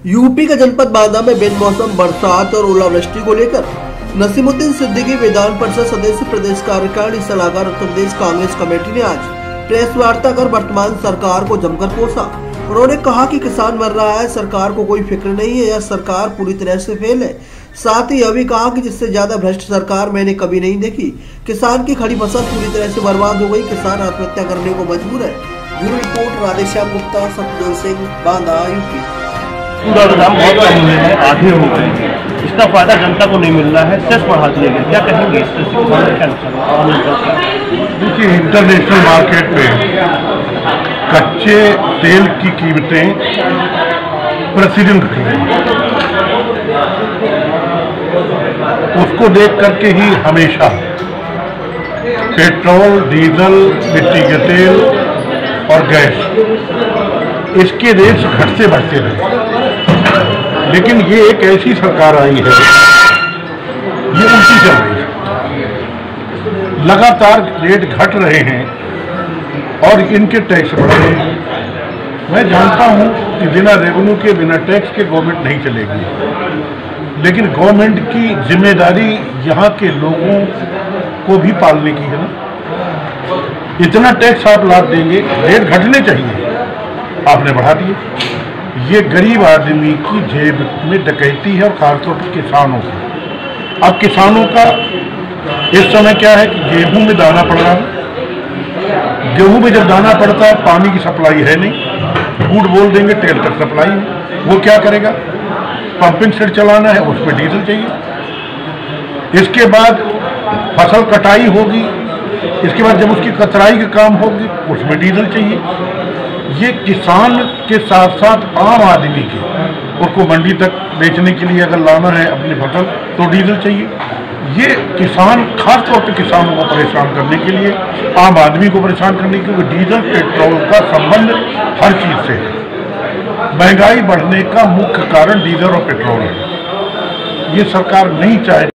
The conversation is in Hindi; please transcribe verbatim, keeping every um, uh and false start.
यूपी का जनपद बांदा में बेमौसम बरसात और ओलावृष्टि को लेकर नसीमुद्दीन सिद्दीकी विधान परिषद सदस्य प्रदेश कार्यकारिणी सलाहकार उत्तर प्रदेश कांग्रेस कमेटी ने आज प्रेस वार्ता कर वर्तमान सरकार को जमकर कोसा। उन्होंने कहा कि किसान मर रहा है, सरकार को कोई फिक्र नहीं है, यह सरकार पूरी तरह से फेल है। साथ ही यह भी कहा कि जिससे ज्यादा भ्रष्ट सरकार मैंने कभी नहीं देखी। किसान की खड़ी फसल पूरी तरह से बर्बाद हो गई, किसान आत्महत्या करने को मजबूर है। Bureau report Radheshyam Gupta, Satdev Singh, Banda, UP. पूरा दाम बहुत कम हुए हैं, आधे हो गए हैं, इसका फायदा जनता को नहीं मिल रहा है, सेस बढ़ा दिया गया। क्या कहेंगे इस तरह से क्या नुकसान? देखिए, इंटरनेशनल मार्केट में कच्चे तेल की कीमतें प्रतिदिन घटी हैं। उसको देख करके ही हमेशा पेट्रोल, डीजल, मिट्टी के तेल और गैस, इसके रेट्स घटते बढ़ते रहे। लेकिन ये एक ऐसी सरकार आई है, ये उल्टी चल रही है। लगातार रेट घट रहे हैं और इनके टैक्स बढ़ रहे हैं। मैं जानता हूं कि बिना रेवेन्यू के, बिना टैक्स के गवर्नमेंट नहीं चलेगी, लेकिन गवर्नमेंट की जिम्मेदारी यहाँ के लोगों को भी पालने की है ना। इतना टैक्स आप लाद देंगे, रेट घटने चाहिए, आपने बढ़ा दिए। ये गरीब आदमी की जेब में डकैती है, और खासतौर पर किसानों की। अब किसानों का इस समय क्या है कि गेहूं में दाना पड़ रहा है। गेहूं में जब दाना पड़ता है, पानी की सप्लाई है नहीं, झूठ बोल देंगे तेल तक सप्लाई है। वो क्या करेगा? पंपिंग सेट चलाना है, उस पर डीजल चाहिए। इसके बाद फसल कटाई होगी, इसके बाद जब उसकी कतराई का काम होगी, उसमें डीजल चाहिए। ये किसान के साथ साथ आम आदमी के, उसको मंडी तक बेचने के लिए अगर लाना है अपनी फसल, तो डीजल चाहिए। ये किसान, खास तौर पे किसानों को परेशान करने के लिए, आम आदमी को परेशान करने के लिए, डीजल पेट्रोल का संबंध हर चीज से है। महंगाई बढ़ने का मुख्य कारण डीजल और पेट्रोल है। ये सरकार नहीं चाहे